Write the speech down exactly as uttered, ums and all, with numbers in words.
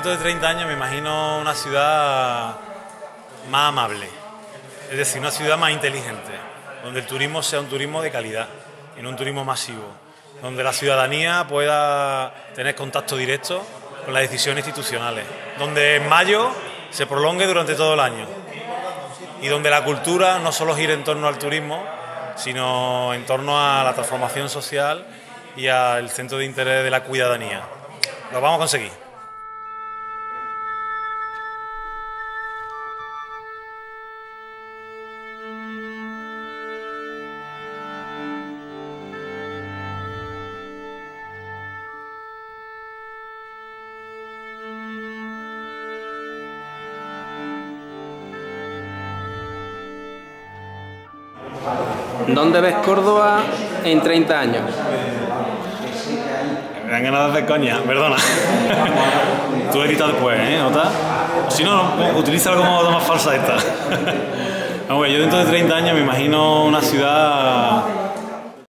dentro de treinta años me imagino una ciudad más amable, es decir, una ciudad más inteligente, donde el turismo sea un turismo de calidad y no un turismo masivo, donde la ciudadanía pueda tener contacto directo con las decisiones institucionales, donde en mayo se prolongue durante todo el año y donde la cultura no solo gire en torno al turismo, sino en torno a la transformación social y al centro de interés de la ciudadanía. Lo vamos a conseguir. ¿Dónde ves Córdoba en treinta años? Me dan ganas de hacer coña, perdona. Tú editas después, ¿eh? ¿Nota? Si no, utiliza como más falsa esta. Vamos, yo dentro de treinta años me imagino una ciudad